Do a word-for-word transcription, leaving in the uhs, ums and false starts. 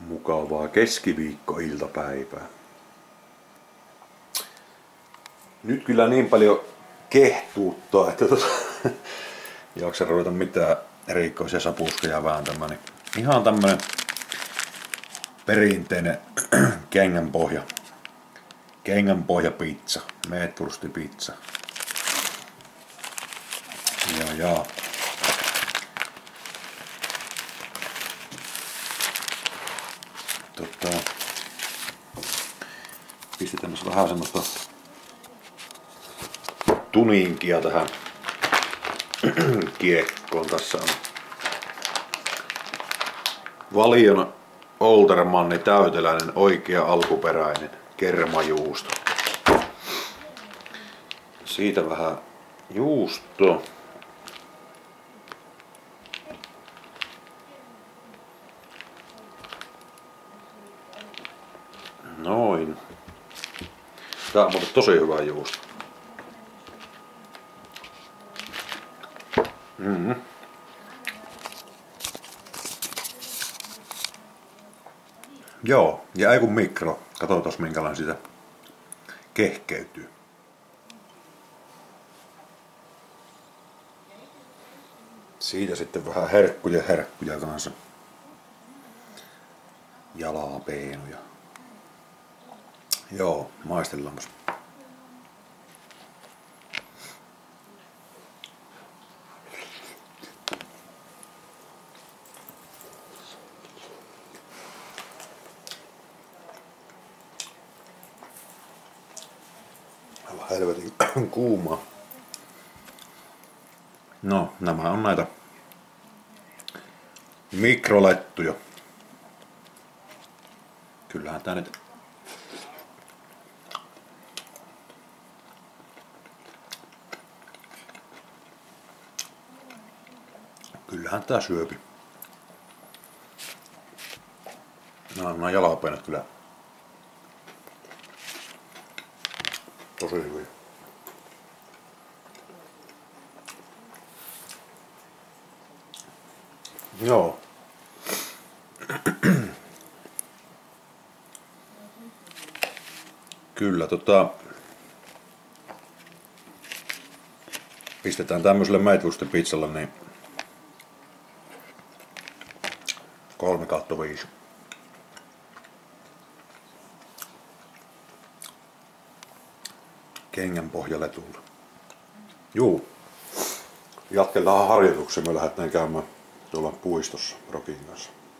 Mukavaa keskiviikkoiltapäivää. Nyt kyllä niin paljon kehtuuttaa, että tota, jaksa ruveta mitään erikoisia sapuskeja vääntämään. Niin ihan tämmönen perinteinen kengänpohja. Kengänpohjapizza. Meetwurstipizza. Ja ja. Tota, pistetään vähän semmoista tuninkia tähän kiekkoon. Tässä on Valion Oltermanni täyteläinen oikea alkuperäinen kermajuusto. Siitä vähän juustoa. Noin. Tää on tosi hyvä juusto. Mm-hmm. Joo, ja ei kun mikro. Katsotaan minkälainen sitä kehkeytyy. Siitä sitten vähän herkkuja herkkuja kanssa. Jalapeenuja. Joo, maistellaanpas. Aivan helvetin kuumaa. No, nämä on näitä mikrolettuja. Kyllähän tää nyt Kyllähän tää syöpi. Nämä, nämä jalapeenat kyllä tosi hyviä. Joo. Kyllä tota pistetään tämmöiselle meetwurstipizzalle niin kolme kautta viisi. Kengänpohjaletulla. Juu. Jatketaan harjoituksia. Me lähdetään käymään tuolla puistossa Rokin kanssa.